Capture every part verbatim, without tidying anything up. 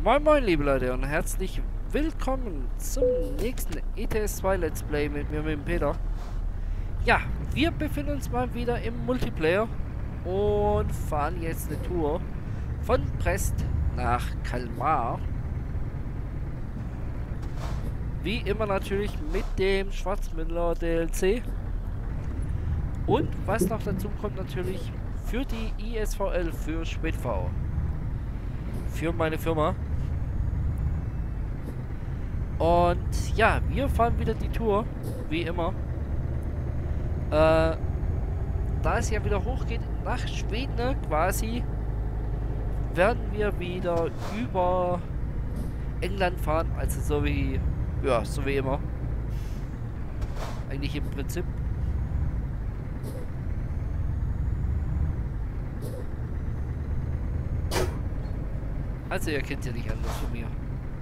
Moin moin liebe Leute und herzlich willkommen zum nächsten E T S zwei Let's Play mit mir, mit dem Peter. Ja, wir befinden uns mal wieder im Multiplayer und fahren jetzt eine Tour von Brest nach Kalmar. Wie immer natürlich mit dem Schwarzmüller D L C. Und was noch dazu kommt natürlich für die I S V L, für SpätV. Für meine Firma. Und ja, wir fahren wieder die Tour, wie immer. Äh, da es ja wieder hochgeht nach Schweden quasi, werden wir wieder über England fahren, also so wie, ja, so wie immer. Eigentlich im Prinzip. Also ihr kennt ja nicht anders von mir.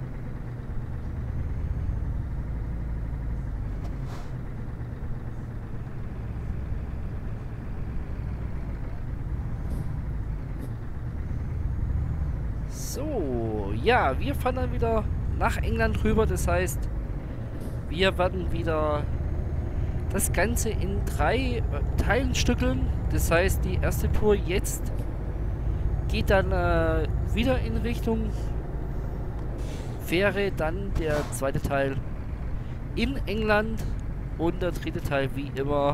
So, ja, wir fahren dann wieder nach England rüber, das heißt, wir werden wieder das Ganze in drei Teilen stückeln. Das heißt, die erste Tour jetzt geht dann äh, wieder in Richtung Fähre, dann der zweite Teil in England und der dritte Teil wie immer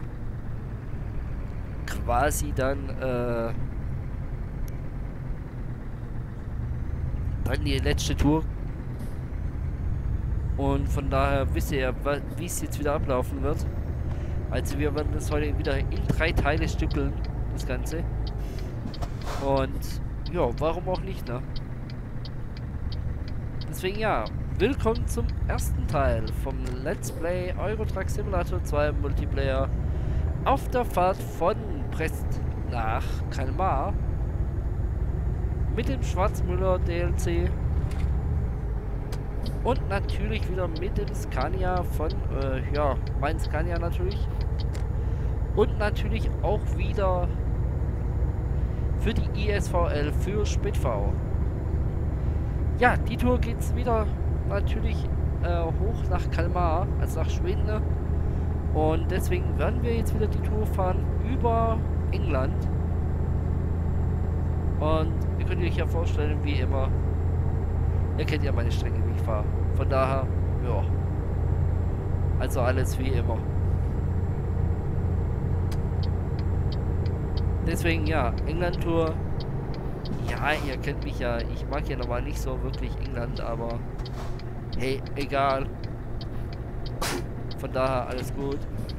quasi dann äh, dann die letzte Tour. Und von daher wisst ihr ja, wie es jetzt wieder ablaufen wird. Also wir werden das heute wieder in drei Teile stückeln, das Ganze. Und ja, warum auch nicht, ne? Deswegen ja, willkommen zum ersten Teil vom Let's Play Euro Truck Simulator zwei Multiplayer auf der Fahrt von Brest nach Kalmar mit dem Schwarzmüller D L C und natürlich wieder mit dem Scania von, äh, ja, mein Scania natürlich und natürlich auch wieder für die I S V L, für SpätV. Ja, die Tour geht's wieder natürlich äh, hoch nach Kalmar, also nach Schweden. Und deswegen werden wir jetzt wieder die Tour fahren über England. Und ihr könnt euch ja vorstellen, wie immer, ihr kennt ja meine Strecke, wie ich fahre. Von daher, ja, also alles wie immer. Deswegen ja, England-Tour. Ja, ihr kennt mich ja. Ich mag ja normal nicht so wirklich England, aber hey, egal. Von daher alles gut.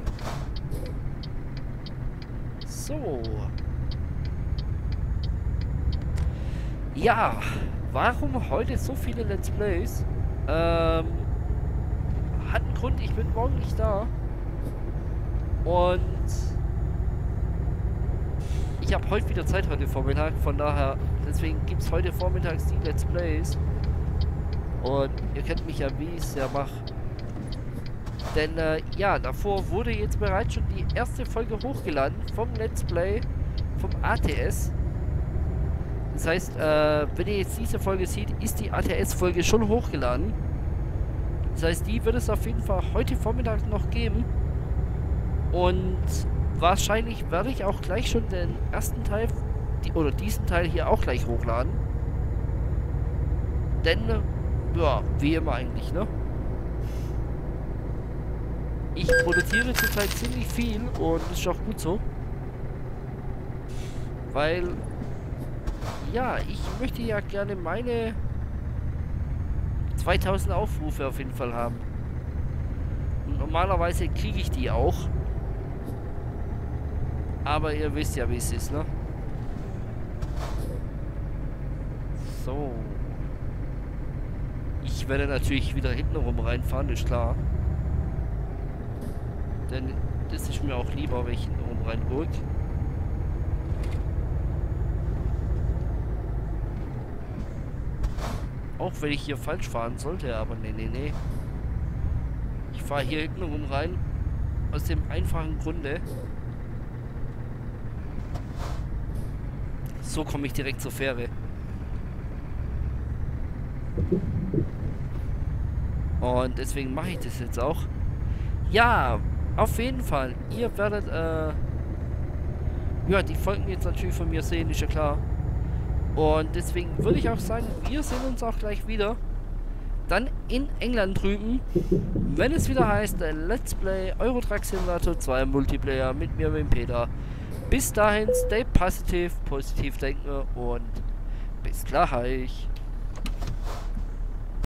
So. Ja, warum heute so viele Let's Plays? Ähm, hat einen Grund, ich bin morgen nicht da. Und ich habe heute wieder Zeit, heute Vormittag, von daher, deswegen gibt es heute vormittags die Let's Plays. Und ihr kennt mich ja, wie ich es ja mache. Denn, äh, ja, davor wurde jetzt bereits schon die erste Folge hochgeladen vom Let's Play, vom A T S. Das heißt, äh, wenn ihr jetzt diese Folge seht, ist die A T S-Folge schon hochgeladen. Das heißt, die wird es auf jeden Fall heute Vormittag noch geben. Und wahrscheinlich werde ich auch gleich schon den ersten Teil, die, oder diesen Teil hier auch gleich hochladen. Denn, ja, wie immer eigentlich, ne? Ich produziere zurzeit ziemlich viel und das ist auch gut so. Weil, ja, ich möchte ja gerne meine zweitausend Aufrufe auf jeden Fall haben. Und normalerweise kriege ich die auch. Aber ihr wisst ja, wie es ist, ne? So. Ich werde natürlich wieder hinten rum reinfahren, ist klar. Denn das ist mir auch lieber, wenn ich hinten rum reingucke. Auch wenn ich hier falsch fahren sollte, aber nee, nee, nee. Ich fahre hier hinten rum rein. Aus dem einfachen Grunde. So komme ich direkt zur Fähre. Und deswegen mache ich das jetzt auch. Ja, auf jeden Fall. Ihr werdet, äh... ja, die Folgen jetzt natürlich von mir sehen, ist ja klar. Und deswegen würde ich auch sagen, wir sehen uns auch gleich wieder. Dann in England drüben, wenn es wieder heißt, äh, Let's Play Euro Truck Simulator zwei Multiplayer mit mir, mit dem Peter. Bis dahin, stay positive, positiv denken und bis gleich.